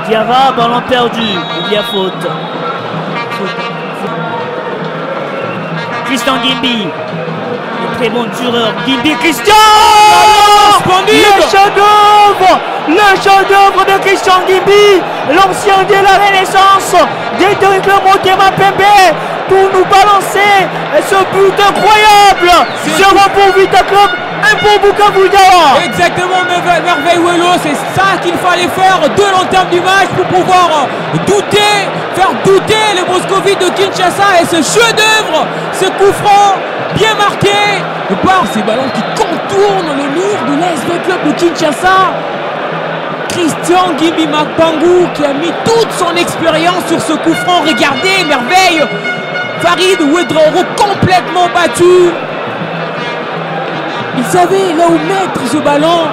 Diarra, ballon perdu. Il y a faute. Christian Gimbi. Un très bon tireur. Gimbi, Christian! Le chef-d'œuvre de Christian Gimbi, l'ancien de la Renaissance, d'Édric Motema Pembe, pour nous balancer ce but incroyable. 0 pour Vita Club, 1 pour Bukavu Dawa. Exactement, Merveille Wello, c'est ça qu'il fallait faire de l'entame du match pour pouvoir faire douter les Moscovites de Kinshasa. Et ce chef-d'œuvre, ce coup franc bien marqué par ces ballons qui contournent le mur de l'ASV Club de Kinshasa. Christian Gimbi Makpangou qui a mis toute son expérience sur ce coup franc. Regardez, Merveille, Farid Ouedraogo complètement battu. Il savait là où mettre ce ballon.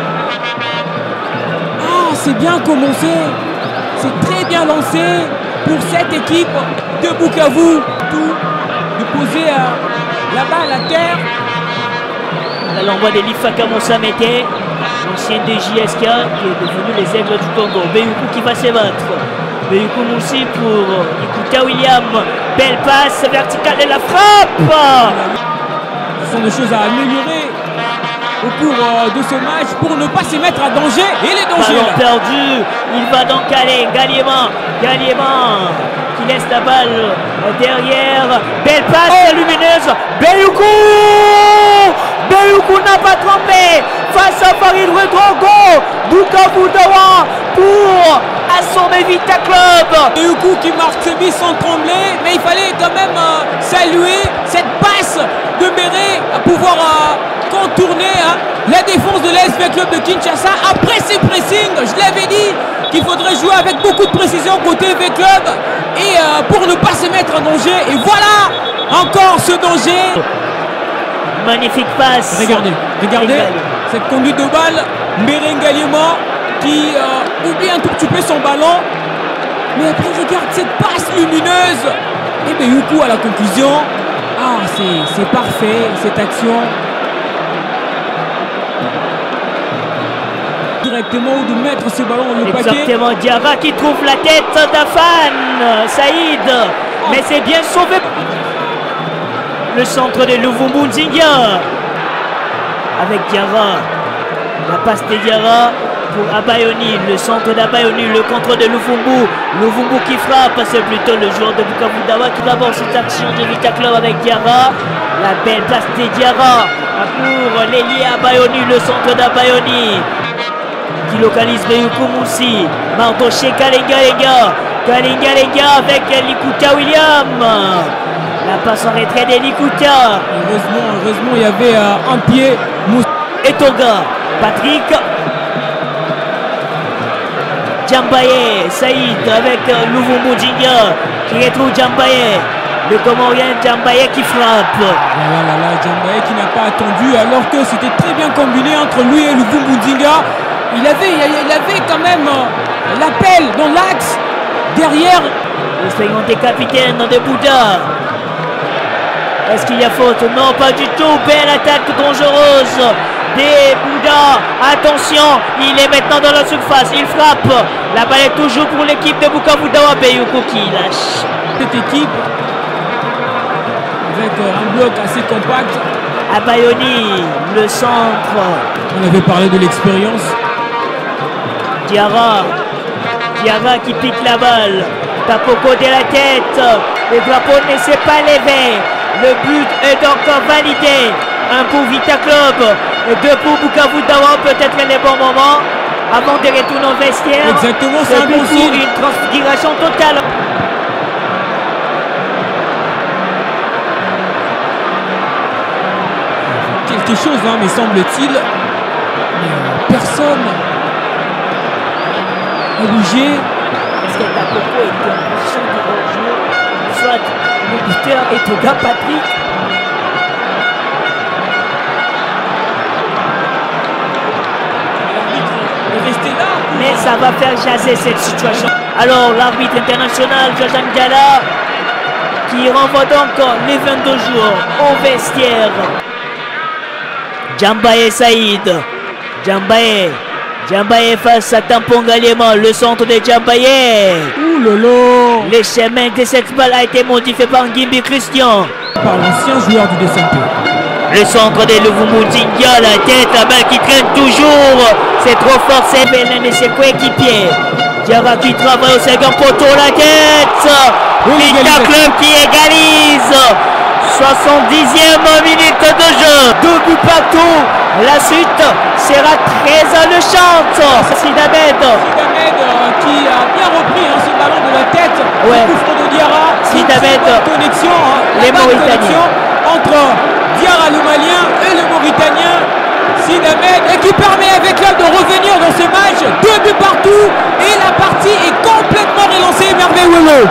Ah, c'est bien commencé. C'est très bien lancé pour cette équipe de Bukavu. Tout de poser la balle à terre. L'envoi d'Elifaka Monsamete, l'ancien DJSK qui est devenu les Aigles du Congo. Beyoukou qui va se battre. Beyoukou Moussi pour Ikuta William. Belle passe verticale et la frappe. Ce sont des choses à améliorer au cours de ce match pour ne pas se mettre à danger. Et les dangers. Ballon perdu. Il va donc aller. Galliéman qui laisse la balle derrière. Belle passe lumineuse. Beyoukou n'a pas trompé face à Farid Ouedraogo. Bukavu Dawa pour assommer Vita Club. Beyoukou qui marque ses buts sans trembler, mais il fallait quand même saluer cette passe de Mbéré à pouvoir contourner la défense de l'ASV Club de Kinshasa après ses pressings. Je l'avais dit qu'il faudrait jouer avec beaucoup de précision côté V Club et pour ne pas se mettre en danger. Et voilà encore ce danger. Magnifique passe. Regardez cette conduite de balle. Mbéré Ngaliema qui oublie un tout petit peu son ballon. Mais après regarde cette passe lumineuse. Et Beyoukou à la conclusion. Ah, c'est parfait cette action. Directement ou de mettre ce ballon dans le paquet. Exactement, Diarra qui trouve la tête d'Afan Saïd. Mais c'est bien sauvé. Le centre de Luvumbu Nzinga avec Diarra. La passe de Diarra pour Abayoni. Le centre d'Abayoni, le contrôle de Luvumbu. Luvumbu qui frappe, c'est plutôt le joueur de Bukavu Dawa. Tout d'abord cette action de Vita Club avec Diarra. La belle passe de Diarra pour l'ailier Abayoni, le centre d'Abayoni qui localise Beyoukou Moussi. Mardoché Kalinga avec Likuta William. La passe en retrait d'Elikuta. Heureusement, il y avait un pied. Etoga, Patrick. Djambaye, Saïd avec Luvumbu Nzinga qui retrouve Djambaye. Le Comorien Djambaye qui frappe. Djambaye qui n'a pas attendu alors que c'était très bien combiné entre lui et Luvumbu Nzinga. Il avait quand même l'appel dans l'axe derrière. L'expérimenté capitaine de Bouddha. Est-ce qu'il y a faute? Non, pas du tout. Belle attaque dangereuse des Bouddha. Attention, il est maintenant dans la surface. Il frappe. La balle est toujours pour l'équipe de Bukavu Dawa. Beyoukou qui lâche. Cette équipe avec un bloc assez compact. Abayoni, le centre. On avait parlé de l'expérience. Diarra qui pique la balle. Tapoko de la tête. Le drapeau ne s'est pas levé. Le but est donc validé. 1 pour Vita Club et 2 pour Bukavu Dawa. Peut-être les bons moments avant de retourner au vestiaire. Exactement, c'est un bon signe. Une transfiguration totale. Quelque chose, mais semble-t-il, personne a bougé. Est-ce que Tapoko était en position de hors-jeu? Soit le buteur est au gars Patrick. Mais ça va faire jaser cette situation. Alors l'arbitre international Jojan Gala qui renvoie donc les 22 jours au vestiaire. Djambaye Saïd. Djambaye Djambaye face à Tampon Galiema, le centre de Djambaye. Ouh lolo. Le chemin de cette balle a été modifié par Ngimbi Christian. Par l'ancien joueur du DSMP. Le centre de Louvumbu Nzingia, la tête, la balle qui traîne toujours. C'est trop fort, c'est l'un de ses coéquipiers. Diarra qui travaille au second poteau, la tête. Vita Club qui égalise. 70e minute de jeu. 2 buts partout. La suite sera très alléchante. Sidamed qui a bien repris ce ballon de la tête. Ouais. Le coup franc de Diarra. Sidamed, connexion, les Mauritaniens. Entre Diarra le Malien et le Mauritanien. Sidamed et qui permet avec l'homme de revenir dans ce match. 2 buts partout et la partie est complètement relancée. Merveille Welo.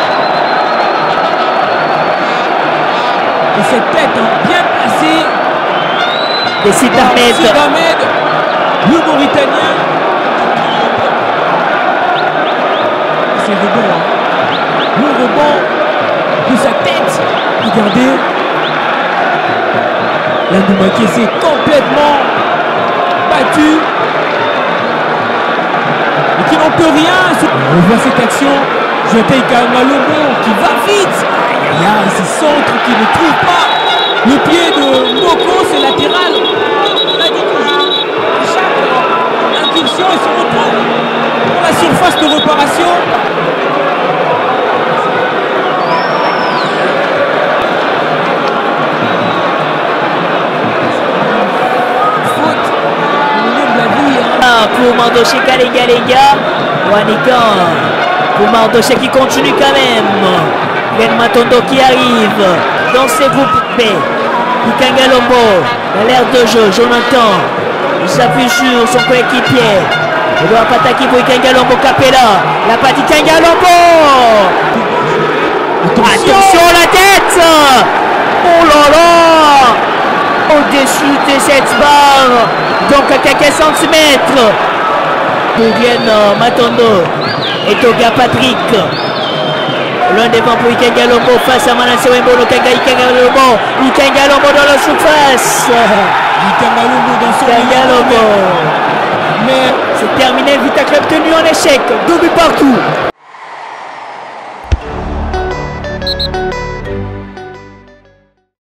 Et cette tête bien placée. Et Sidamed, le Mauritanien. C'est le rebond. Le rebond de sa tête. Regardez. Landouma qui s'est complètement battu. Et qui n'en peut rien. On voit cette action. Joatei Kalmalombo qui va vite. Il y a ce centre qui ne trouve pas. Le pied de Mboko, c'est latéral. On a dit toujours, à chaque impulsion, il se retrouve pour la surface de réparation. Faute. On aime la vie. Pour Mardoché Kalenga, Wanikan. Pour Mardoché qui continue quand même. Ben Matondo qui arrive dans ses groupes B. Ikangalombo, dans l'air de jeu, Jonathan, il s'appuie sur son coéquipier. Il doit pas attaquer pour Ikangalombo, Capella, la patte Ikangalombo. Attention la tête. Oh là là. Au-dessus de cette barre, donc à quelques centimètres. Pour Matondo et Toga Patrick. L'un devant pour Ikangalombo face à Manasseh Wembolo. Ikangalombo dans la surface. Ikangalombo dans son Ikangalombo. Mais c'est terminé. Vita Club tenu en échec. 2 buts partout.